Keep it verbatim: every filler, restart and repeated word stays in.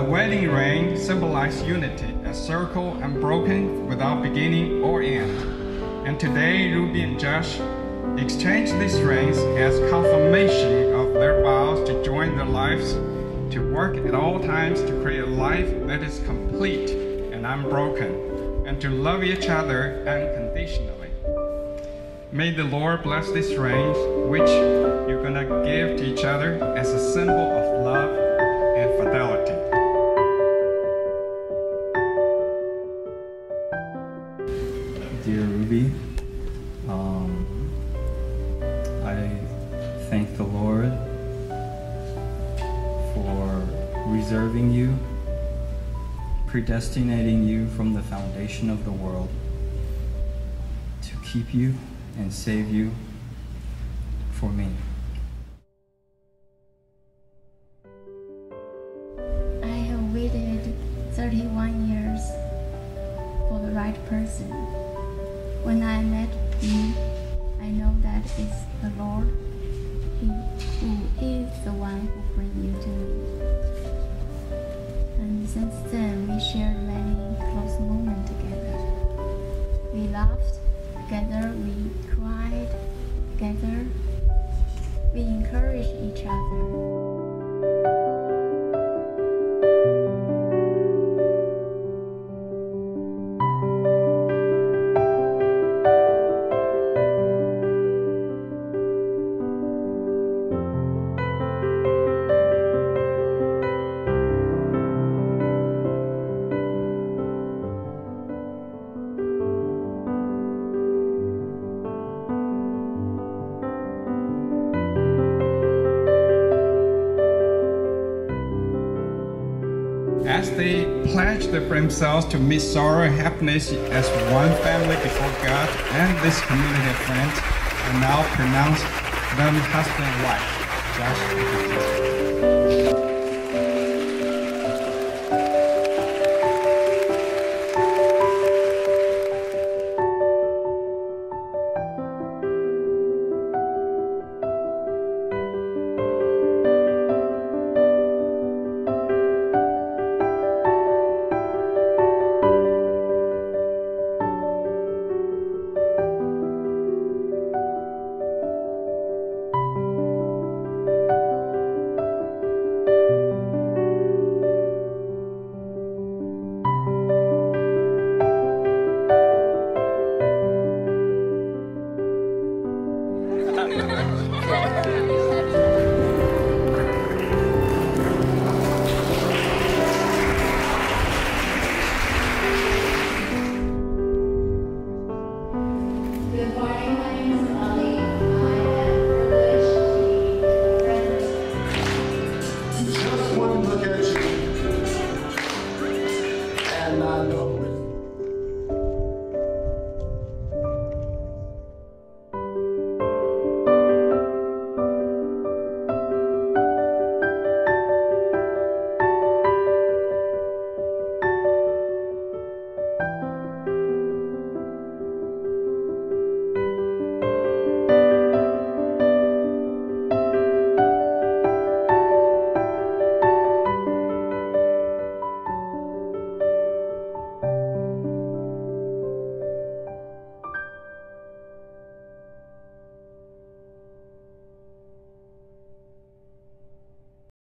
The wedding ring symbolizes unity, a circle unbroken without beginning or end. And today, Ruby and Josh exchange these rings as confirmation of their vows to join their lives, to work at all times to create a life that is complete and unbroken, and to love each other unconditionally. May the Lord bless these rings, which you're gonna give to each other as a symbol of love and fidelity. Dear Ruby, um, I thank the Lord for reserving you, predestinating you from the foundation of the world to keep you and save you for me. I have waited thirty-one years for the right person. When I met you, I know that it's the Lord He who is the one who brings you to me. And since then, we shared many close moments together. We laughed together, we cried together, we encouraged each other. As they pledge themselves to meet sorrow and happiness as one family before God and this community of friends, I now pronounce them husband and wife. Josh,